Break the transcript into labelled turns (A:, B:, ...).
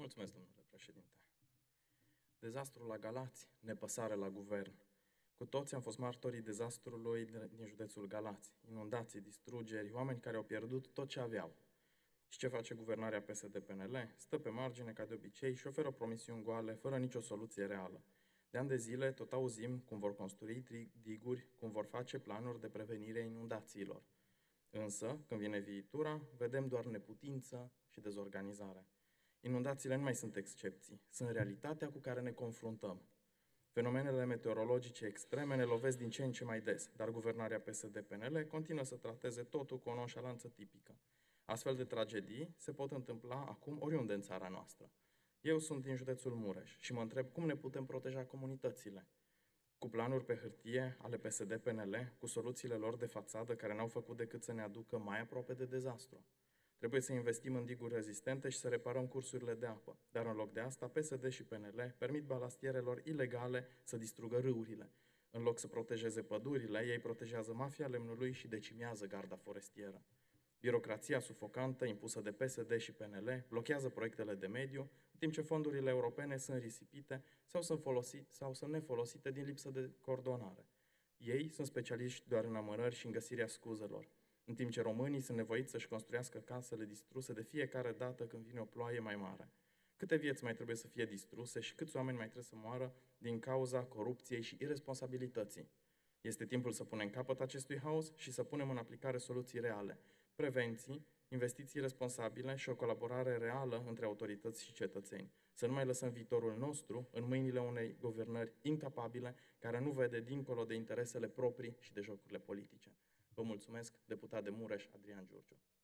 A: Mulțumesc, domnule președinte. Dezastru la Galați, nepăsare la guvern. Cu toți am fost martorii dezastrului din județul Galați. Inundații, distrugeri, oameni care au pierdut tot ce aveau. Și ce face guvernarea PSD-PNL? Stă pe margine, ca de obicei, și oferă promisiuni goale, fără nicio soluție reală. De ani de zile tot auzim cum vor construi diguri, cum vor face planuri de prevenire a inundațiilor. Însă, când vine viitura, vedem doar neputință și dezorganizare. Inundațiile nu mai sunt excepții, sunt realitatea cu care ne confruntăm. Fenomenele meteorologice extreme ne lovesc din ce în ce mai des, dar guvernarea PSD-PNL continuă să trateze totul cu o nonșalanță tipică. Astfel de tragedii se pot întâmpla acum oriunde în țara noastră. Eu sunt din județul Mureș și mă întreb cum ne putem proteja comunitățile. Cu planuri pe hârtie ale PSD-PNL, cu soluțiile lor de fațadă care n-au făcut decât să ne aducă mai aproape de dezastru. Trebuie să investim în diguri rezistente și să reparăm cursurile de apă. Dar în loc de asta, PSD și PNL permit balastierelor ilegale să distrugă râurile. În loc să protejeze pădurile, ei protejează mafia lemnului și decimează garda forestieră. Birocrația sufocantă impusă de PSD și PNL blochează proiectele de mediu, în timp ce fondurile europene sunt risipite sau sunt nefolosite din lipsă de coordonare. Ei sunt specialiști doar în amărări și în găsirea scuzelor, în timp ce românii sunt nevoiți să-și construiască casele distruse de fiecare dată când vine o ploaie mai mare. Câte vieți mai trebuie să fie distruse și câți oameni mai trebuie să moară din cauza corupției și irresponsabilității? Este timpul să punem capăt acestui haos și să punem în aplicare soluții reale, prevenții, investiții responsabile și o colaborare reală între autorități și cetățeni. Să nu mai lăsăm viitorul nostru în mâinile unei guvernări incapabile care nu vede dincolo de interesele proprii și de jocurile politice. Vă mulțumesc, deputat de Mureș, Adrian Giurgiu.